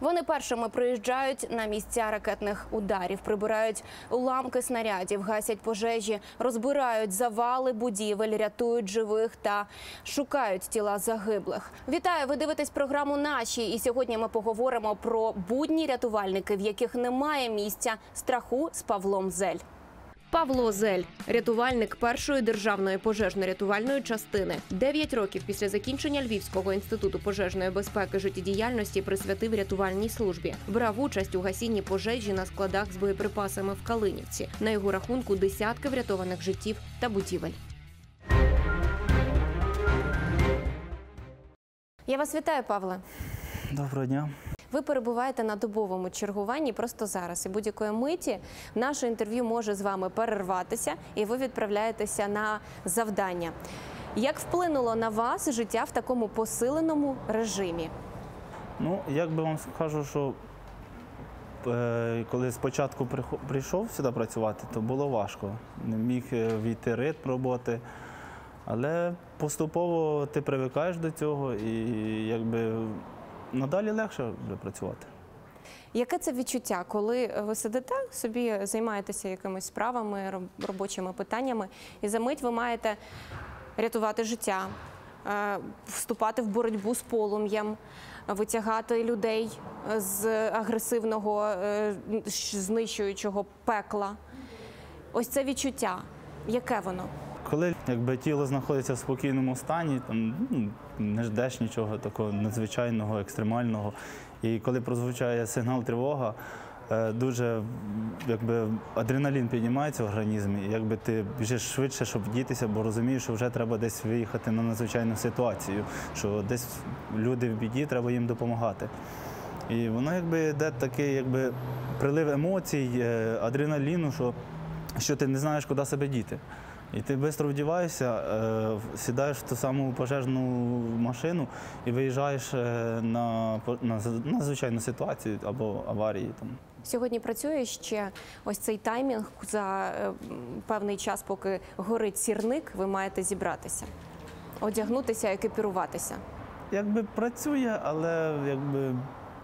Вони першими приїжджають на місця ракетних ударів, прибирають уламки снарядів, гасять пожежі, розбирають завали будівель, рятують живих та шукають тіла загиблих. Вітаю! Ви дивитесь програму «Наші» і сьогодні ми поговоримо про будні рятувальники, в яких немає місця страху, з Павлом Зель. Павло Зель – рятувальник першої державної пожежно-рятувальної частини. 9 років після закінчення Львівського інституту пожежної безпеки життєдіяльності присвятив рятувальній службі. Брав участь у гасінні пожежі на складах з боєприпасами в Калинівці. На його рахунку десятки врятованих життів та будівель. Я вас вітаю, Павле. Доброго дня. Ви перебуваєте на добовому чергуванні просто зараз. І будь-якої миті наше інтерв'ю може з вами перерватися, і ви відправляєтеся на завдання. Як вплинуло на вас життя в такому посиленому режимі? Ну, як би вам скажу, що коли спочатку прийшов сюди працювати, то було важко. Не міг війти ритм роботи. Але поступово ти привикаєш до цього і якби надалі легше вже працювати. Яке це відчуття, коли ви сидите собі, займаєтеся якимись справами, робочими питаннями, і за мить ви маєте рятувати життя, вступати в боротьбу з полум'ям, витягати людей з агресивного, знищуючого пекла? Ось це відчуття, яке воно? Коли якби тіло знаходиться в спокійному стані, там не ждеш нічого такого надзвичайного, екстремального. І коли прозвучає сигнал тривога, дуже якби адреналін піднімається в організмі, якби ти біжиш швидше, щоб дітися, бо розумієш, що вже треба десь виїхати на надзвичайну ситуацію, що десь люди в біді, треба їм допомагати. І воно якби йде такий якби прилив емоцій, адреналіну, що ти не знаєш, куди себе діти. І ти швидко вдіваєшся, сідаєш в ту саму пожежну машину і виїжджаєш на звичайну ситуацію або аварії. Сьогодні працює ще ось цей таймінг. За певний час, поки горить сірник, ви маєте зібратися, одягнутися, екіпіруватися. Якби працює, але якби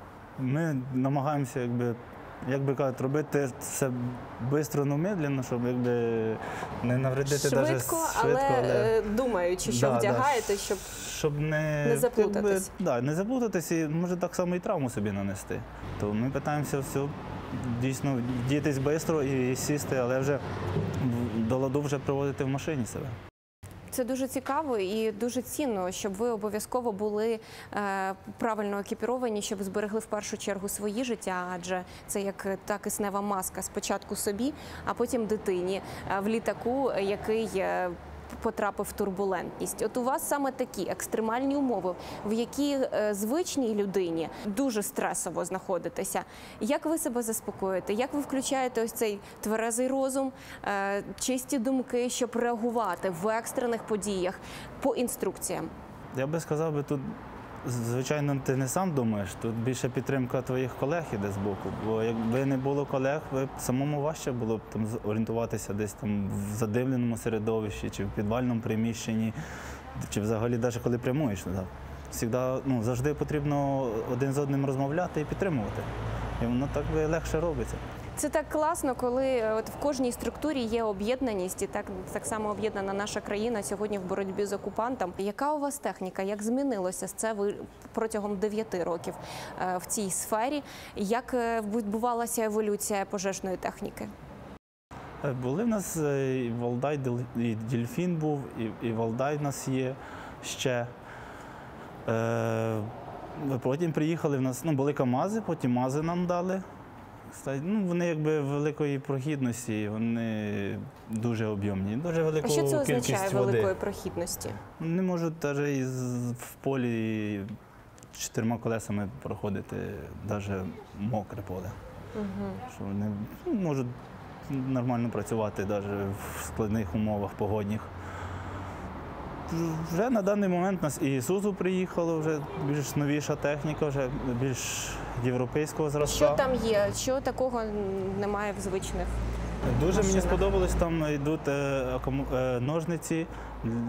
ми намагаємося, як би кажуть, робити все швидко, але медленно, щоб якби не навредити навіть швидко, але думаючи, що вдягаєте, щоб не заплутатись. Так, не заплутатись і може так само і травму собі нанести. То ми намагаємося все дійсно діятись швидко і сісти, але вже до ладу вже приводити в машині себе. Це дуже цікаво і дуже цінно, щоб ви обов'язково були правильно екіпіровані, щоб зберегли в першу чергу свої життя, адже це як та киснева маска спочатку собі, а потім дитині в літаку, який потрапив в турбулентність. От у вас саме такі екстремальні умови, в які звичній людині дуже стресово знаходитися. Як ви себе заспокоїте? Як ви включаєте ось цей тверезий розум, чисті думки, щоб реагувати в екстрених подіях по інструкціям? Я би сказав, тут, звичайно, ти не сам думаєш, тут більше підтримка твоїх колег іде з боку, бо якби не було колег, самому важче було б там орієнтуватися десь там в задимленому середовищі, чи в підвальному приміщенні, чи взагалі навіть коли прямуєш. Завжди потрібно один з одним розмовляти і підтримувати, і воно так легше робиться. Це так класно, коли в кожній структурі є об'єднаність, і так само об'єднана наша країна сьогодні в боротьбі з окупантом. Яка у вас техніка? Як змінилося це ви протягом 9 років в цій сфері? Як відбувалася еволюція пожежної техніки? Були в нас і Валдай, і Дельфін був, і Валдай в нас є ще. Потім приїхали, в нас були КАМАЗи, потім МАЗи нам дали. Вони якби великої прохідності, вони дуже об'ємні, дуже велику кількість води. А що це означає великої прохідності? Не можуть навіть в полі 4 колесами проходити, навіть мокре поле. Що вони можуть нормально працювати навіть в складних умовах погодних. Вже на даний момент у нас і Ісузу приїхало, вже більш новіша техніка, вже більш європейського зразка. Що там є? Що такого немає в звичних Дуже машинах? Мені сподобалось, там йдуть ножниці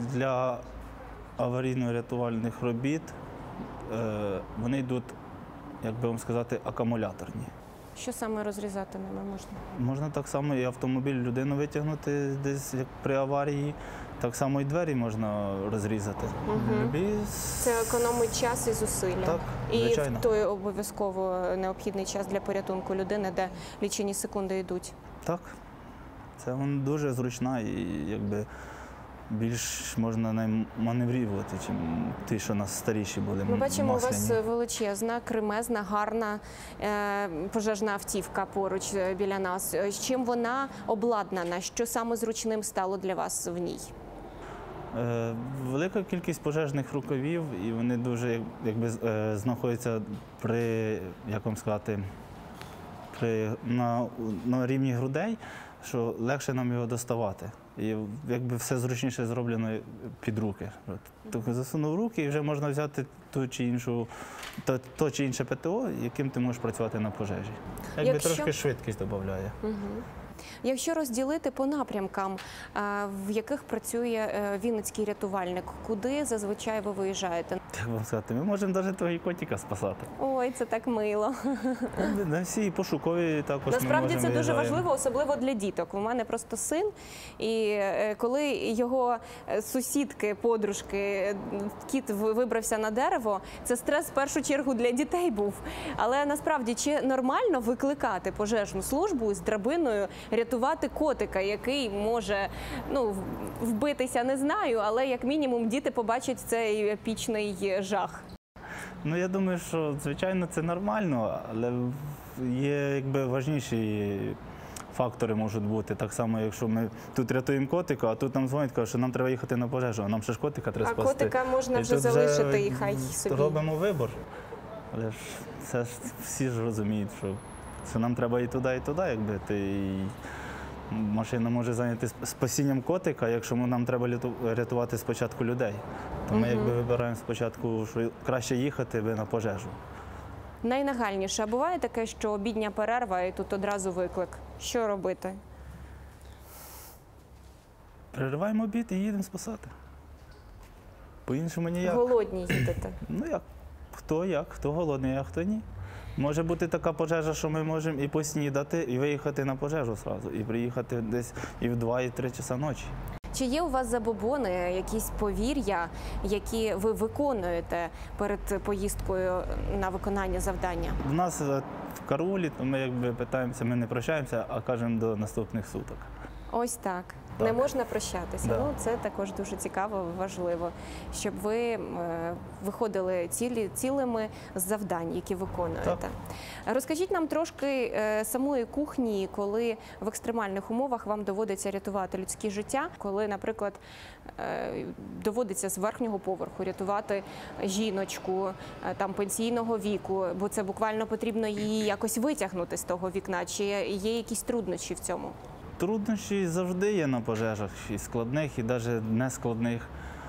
для аварійно-рятувальних робіт. Вони йдуть як би вам сказати, акумуляторні. Що саме розрізати ними можна? Можна так само і автомобіль, людину витягнути десь, як при аварії, так само і двері можна розрізати. Це економить час і зусилля. Так, і звичайно. той обов'язково необхідний час для порятунку людини, де лічені секунди йдуть. Так. Це вона дуже зручна і якби більш можна нею маневрувати, ніж ті, що у нас старіші були. Ми бачимо, у масляні. вас величезна, кремезна, гарна пожежна автівка поруч біля нас. З чим вона обладнана? Що саме зручним стало для вас в ній? Велика кількість пожежних рукавів, і вони дуже якби знаходяться при, як вам сказати, на рівні грудей, що легше нам його доставати. І якби все зручніше зроблено під руки. Тобто засунув руки і вже можна взяти ту чи іншу, то чи інше ПТО, яким ти можеш працювати на пожежі. Якби трошки швидкість додає. Якщо розділити по напрямкам, в яких працює вінницький рятувальник, куди зазвичай ви виїжджаєте? Як вам сказати, ми можемо навіть того і котика спасати. Ой, це так мило. На всі пошукові також Насправді ми це дуже виїжджаємо. важливо, особливо для діток. У мене просто син, і коли його сусідки, подружки, кіт вибрався на дерево, це стрес в першу чергу для дітей був. Але насправді, чи нормально викликати пожежну службу з драбиною, рятувати котика, який може вбитися, не знаю, але як мінімум діти побачать цей епічний жах? Ну, я думаю, що, звичайно, це нормально, але є якби важніші фактори можуть бути. Так само, якщо ми тут рятуємо котика, а тут нам дзвонять, кажуть, що нам треба їхати на пожежу, а нам ще ж котика треба спасти. А котика можна І вже тут залишити і хай собі. Робимо вибір. Але ж це ж всі ж розуміють, що нам треба і туди, якби машина може зайняти спасінням котика, якщо нам треба рятувати спочатку людей. То ми якби вибираємо спочатку, що краще їхати на пожежу. Найнагальніше. А буває таке, що обідня перерва і тут одразу виклик? Що робити? Перериваємо обід і їдемо спасати. По-іншому ніяк. Голодні їдете? Ну як, хто голодний, а хто ні. Може бути така пожежа, що ми можемо і поснідати, і виїхати на пожежу одразу, і приїхати десь і в 2, і в 3 часа ночі. Чи є у вас забобони, якісь повір'я, які ви виконуєте перед поїздкою на виконання завдання? У нас в караулі, то ми якби питаємося, ми не прощаємося, а кажемо до наступних суток. Ось так. Так. Не можна прощатися. Да. Ну, це також дуже цікаво, важливо, щоб ви виходили цілими з завдань, які виконуєте. Так. Розкажіть нам трошки самої кухні, коли в екстремальних умовах вам доводиться рятувати людське життя, коли, наприклад, доводиться з верхнього поверху рятувати жіночку там пенсійного віку, бо це буквально потрібно її якось витягнути з того вікна. Чи є якісь труднощі в цьому? Труднощі завжди є на пожежах, і складних, і навіть нескладних.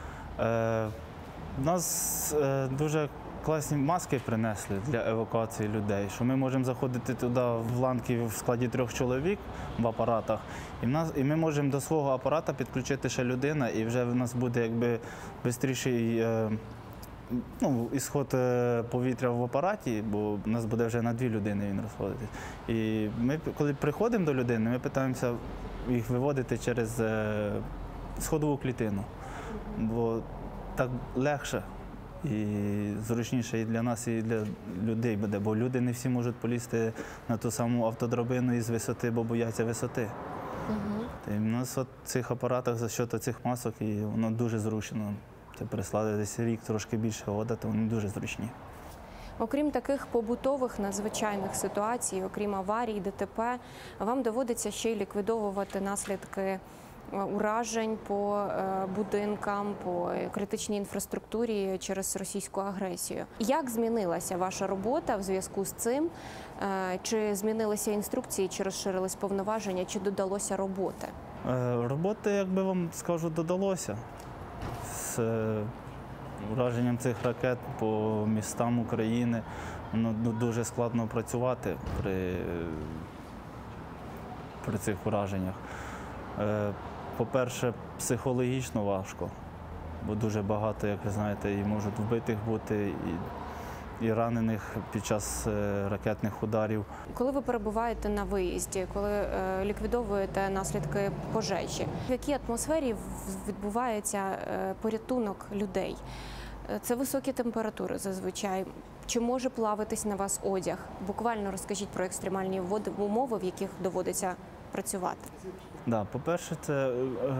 У нас дуже класні маски принесли для евакуації людей, що ми можемо заходити туди в ланки в складі 3 чоловік в апаратах, і ми можемо до свого апарата підключити ще людина, і вже в нас буде якби швидший ісход повітря в апараті, бо в нас буде вже на 2 людини він розходити. І ми, коли приходимо до людини, ми питаємося їх виводити через сходову клітину, бо так легше і зручніше і для нас, і для людей буде, бо люди не всі можуть полізти на ту саму автодрабину із висоти, бо бояться висоти. І в нас в цих апаратах за счет цих масок, і воно дуже зручно. Це прислали десь рік, трошки більше года, то вони дуже зручні. Окрім таких побутових надзвичайних ситуацій, окрім аварій, ДТП, вам доводиться ще й ліквідовувати наслідки уражень по будинкам, по критичній інфраструктурі через російську агресію. Як змінилася ваша робота в зв'язку з цим? Чи змінилися інструкції, чи розширились повноваження, чи додалося роботи? Роботи, як би вам скажу, додалося. З ураженням цих ракет по містам України воно дуже складно працювати при цих ураженнях. По-перше, психологічно важко, бо дуже багато, як ви знаєте, і можуть вбитих бути, і ранених під час ракетних ударів. Коли ви перебуваєте на виїзді, коли ліквідовуєте наслідки пожежі, в якій атмосфері відбувається порятунок людей? Це високі температури зазвичай. Чи може плавитись на вас одяг? Буквально розкажіть про екстремальні умови, в яких доводиться працювати. Да, по-перше, це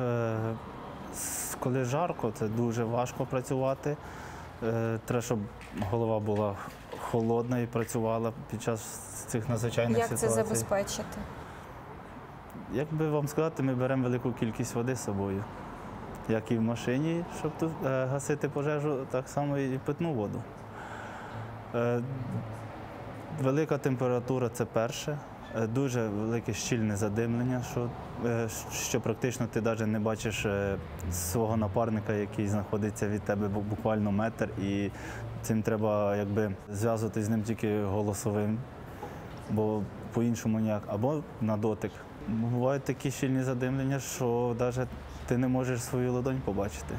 коли жарко, це дуже важко працювати. Треба, щоб голова була холодна і працювала під час цих надзвичайних ситуацій. Як це забезпечити? Як би вам сказати, ми беремо велику кількість води з собою. Як і в машині, щоб тут гасити пожежу, так само і питну воду. Велика температура – це перше. Дуже велике щільне задимлення, що практично ти навіть не бачиш свого напарника, який знаходиться від тебе буквально метр, і цим треба зв'язувати з ним тільки голосовим, бо по-іншому ніяк, або на дотик. Бувають такі щільні задимлення, що навіть ти не можеш свою ладонь побачити.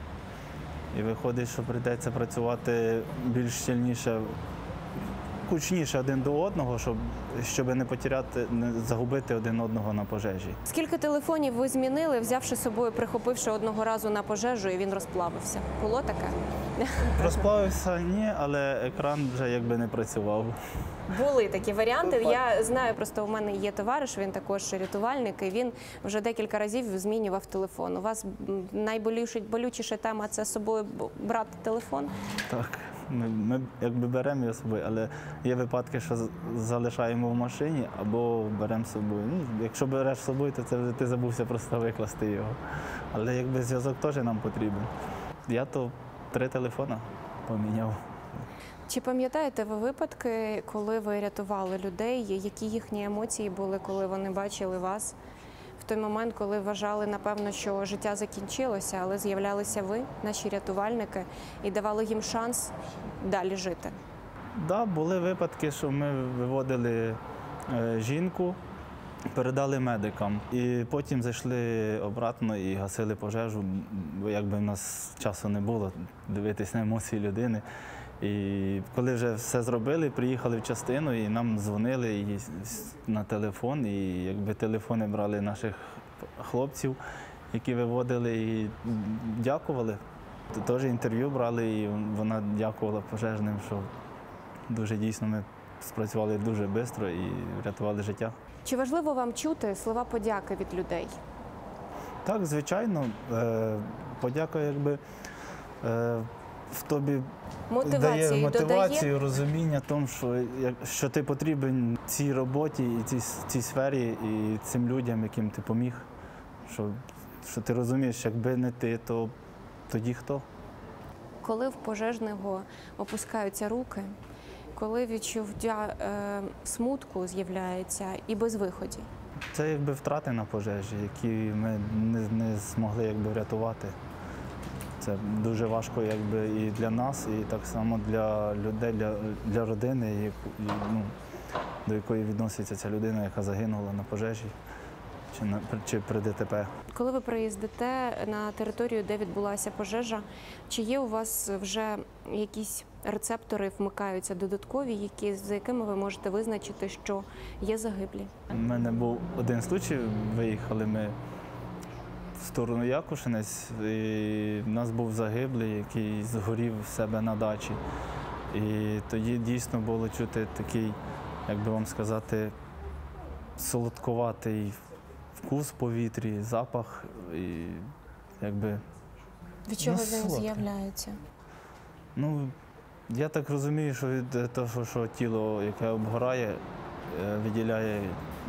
І виходить, що прийдеться працювати більш щільніше, кучніше один до одного, щоб не загубити один одного на пожежі. Скільки телефонів ви змінили, взявши з собою, прихопивши одного разу на пожежу, і він розплавився? Було таке? Розплавився – ні, але екран вже не працював. Були такі варіанти. Я знаю, просто у мене є товариш, він також рятувальник, і він вже декілька разів змінював телефон. У вас найболючіша тема – це з собою брати телефон? Так. Ми беремо його з собою, але є випадки, що залишаємо в машині або беремо з собою. Якщо береш з собою, то це вже ти забувся просто викласти його. Але зв'язок теж нам потрібен. Я то 3 телефони поміняв. Чи пам'ятаєте ви випадки, коли ви рятували людей? Які їхні емоції були, коли вони бачили вас? В той момент, коли вважали, напевно, що життя закінчилося, але з'являлися ви, наші рятувальники, і давали їм шанс далі жити? Так, були випадки, що ми виводили жінку, передали медикам. І потім зайшли обратно і гасили пожежу, бо в нас часу не було дивитись на емоції людини. І коли вже все зробили, приїхали в частину і нам дзвонили на телефон, і телефони брали наших хлопців, які виводили, і дякували. Теж інтерв'ю брали, і вона дякувала пожежним, що дуже дійсно ми спрацювали дуже швидко і врятували життя. Чи важливо вам чути слова подяки від людей? Так, звичайно. Подяка в тобі дає мотивацію, розуміння тому, що ти потрібен цій роботі, і цій сфері, і цим людям, яким ти поміг. Що ти розумієш, якби не ти, то тоді хто? Коли в пожежного опускаються руки, коли відчуття смутку з'являється і безвиході? Це втрати на пожежі, які ми не змогли врятувати. Це дуже важко і для нас, і так само для людей, для родини, до якої відноситься ця людина, яка загинула на пожежі чи при ДТП. Коли ви приїздите на територію, де відбулася пожежа, чи є у вас вже якісь рецептори, вмикаються додаткові, за якими ви можете визначити, що є загиблі? У мене був один случай, виїхали ми в сторону Якушинець, і в нас був загиблий, який згорів в себе на дачі. І тоді дійсно було чути такий, як би вам сказати, солодкуватий вкус в повітрі, запах. І від чого він з'являється? Я так розумію, що від того, що тіло, яке обгорає, виділяє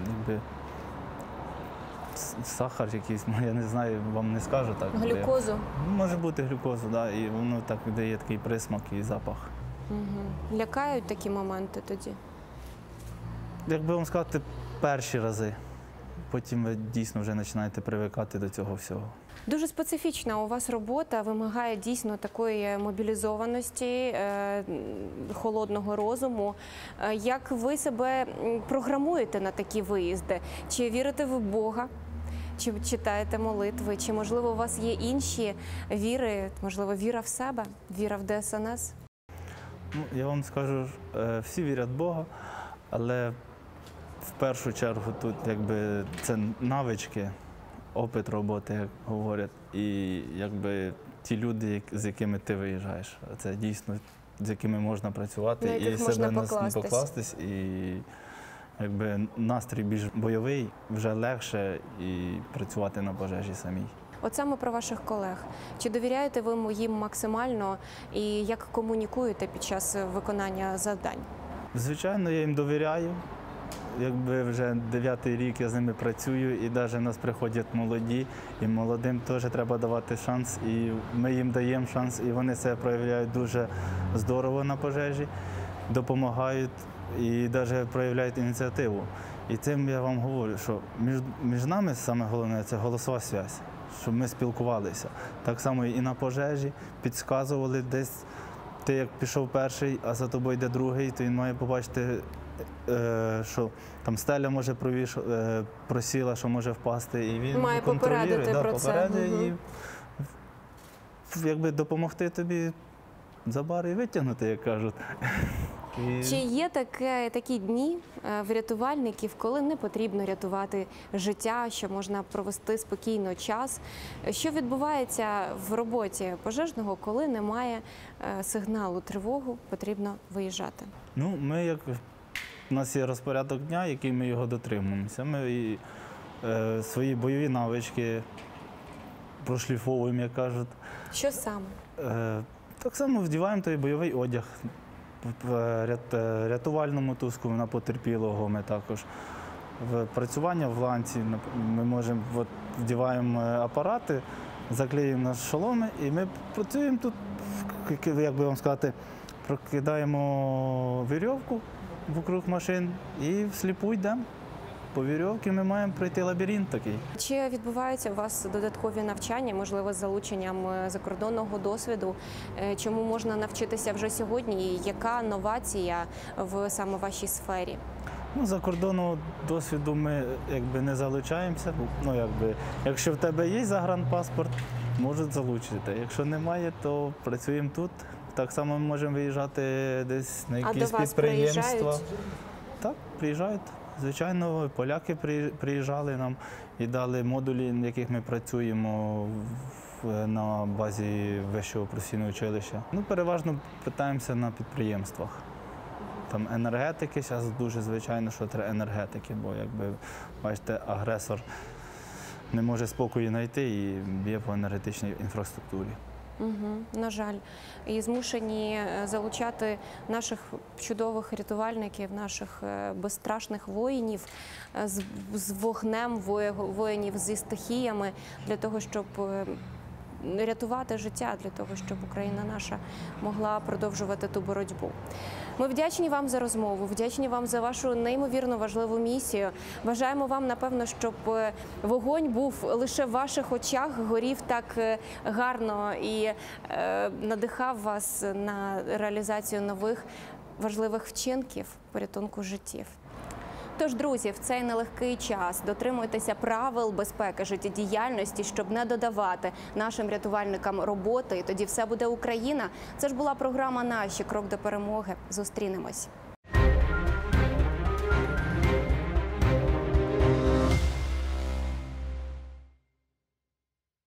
сахар якийсь, я не знаю, вам не скажу так. Глюкозу? Може бути глюкозу, так, і воно так дає такий присмак і запах. Угу. Лякають такі моменти тоді? Як би вам сказати, перші рази. Потім ви дійсно вже починаєте привикати до цього всього. Дуже специфічна у вас робота, вимагає дійсно такої мобілізованості, холодного розуму. Як ви себе програмуєте на такі виїзди? Чи вірите ви в Бога? Чи читаєте молитви? Чи, можливо, у вас є інші віри? Можливо, віра в себе? Віра в ДСНС? Ну, я вам скажу, всі вірять в Бога, але в першу чергу тут якби це навички, опит роботи, як говорять, і якби ті люди, з якими ти виїжджаєш. Це дійсно з якими можна працювати На яких і можна себе покластись. покластись, і якби настрій більш бойовий, вже легше і працювати на пожежі самій. От саме про ваших колег. Чи довіряєте ви їм максимально і як комунікуєте під час виконання завдань? Звичайно, я їм довіряю. Якби вже 9-й рік я з ними працюю, і навіть нас приходять молоді, і молодим теж треба давати шанс, і ми їм даємо шанс, і вони себе проявляють дуже здорово на пожежі, допомагають і навіть проявляють ініціативу. І цим я вам говорю, що між нами саме головне це голосова зв'язь, щоб ми спілкувалися. Так само і на пожежі підказували десь. Ти як пішов перший, а за тобою йде другий, то він має побачити, що там стеля може просіла, що може впасти, і він Має контролює, попередити про це. попередить і якби допомогти тобі за бар і витягнути, як кажуть. Чи є такі дні в рятувальників, коли не потрібно рятувати життя, що можна провести спокійно час? Що відбувається в роботі пожежного, коли немає сигналу тривогу, потрібно виїжджати? Ну, у нас є розпорядок дня, який ми його дотримуємося. Ми свої бойові навички прошліфовуємо, як кажуть. Що саме? Так само вдіваємо той бойовий одяг. В рятувальну мотузку на потерпілого ми також. В працювання в ланці ми можемо вдіваємо апарати, заклеюємо на шоломи, і ми працюємо тут, як би вам сказати, прокидаємо вірьовку вокруг машин і всліпу йдемо. По вірьовці ми маємо пройти лабіринт такий. Чи відбуваються у вас додаткові навчання, можливо, з залученням закордонного досвіду? Чому можна навчитися вже сьогодні? І яка новація в саме вашій сфері? Ну, закордонного досвіду ми якби не залучаємося. Ну, якщо в тебе є загранпаспорт, можуть залучити. Якщо немає, то працюємо тут. Так само ми можемо виїжджати десь на якісь до вас підприємства. приїжджають? Так, приїжджають. Звичайно, поляки приїжджали нам і дали модулі, в яких ми працюємо на базі Вищого професійного училища. Ну, переважно питаємося на підприємствах. Там енергетики, зараз дуже звичайно, що треба енергетики, бо, якби, бачите, агресор не може спокою знайти і б'є по енергетичній інфраструктурі. На жаль, і змушені залучати наших чудових рятувальників, наших безстрашних воїнів з вогнем, воїнів зі стихіями для того, щоб рятувати життя, для того, щоб Україна наша могла продовжувати ту боротьбу. Ми вдячні вам за розмову, вдячні вам за вашу неймовірно важливу місію. Бажаємо вам, напевно, щоб вогонь був лише в ваших очах, горів так гарно і надихав вас на реалізацію нових важливих вчинків порятунку життів. Тож, друзі, в цей нелегкий час дотримуйтеся правил безпеки життєдіяльності, щоб не додавати нашим рятувальникам роботи. І тоді все буде Україна. Це ж була програма «Наші. Крок до перемоги». Зустрінемось.